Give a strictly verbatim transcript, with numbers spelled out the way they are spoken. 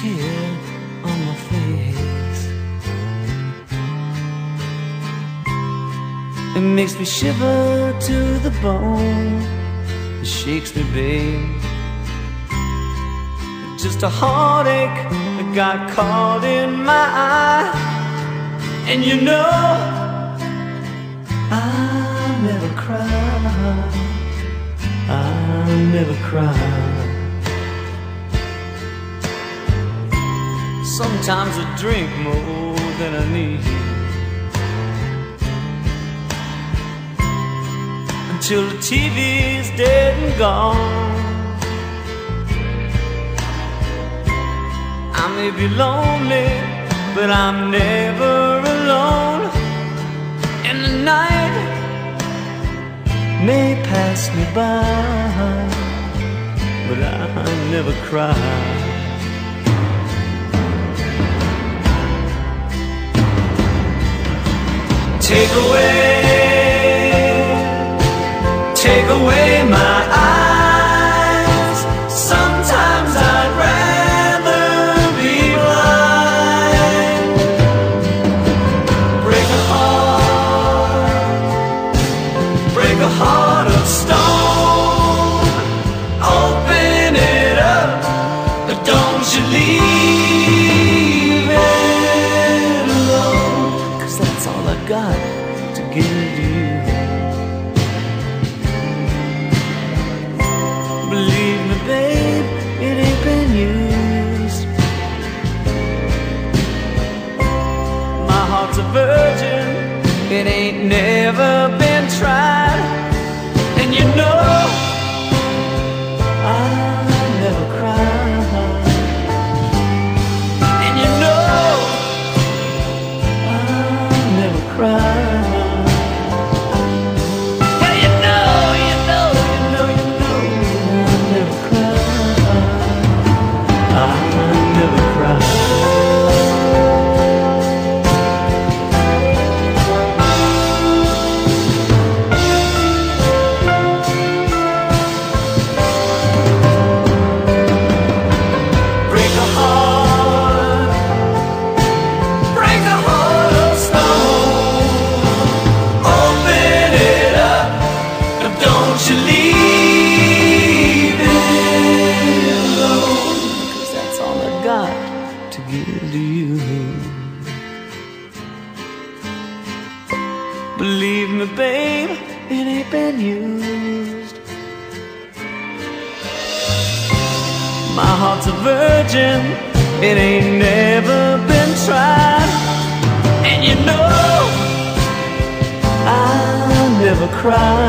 tear on my face. It makes me shiver to the bone. It shakes me, babe. Just a heartache that got caught in my eye. And you know I never cry, I never cry. Sometimes I drink more than I need, until the T V's dead and gone. I may be lonely, but I'm never alone. And the night may pass me by, but I never cry. Take away, take away my eyes. Sometimes I'd rather be blind. Break a heart, break a heart of stone. Open it up, but don't you leave it alone. 'Cause that's all I got to give you. Believe me, babe, it ain't been used. My heart's a virgin, it ain't never been tried. And you know I never cry. And you know I never cry. To give to you. Believe me, babe, it ain't been used. My heart's a virgin, it ain't never been tried. And you know I never cry.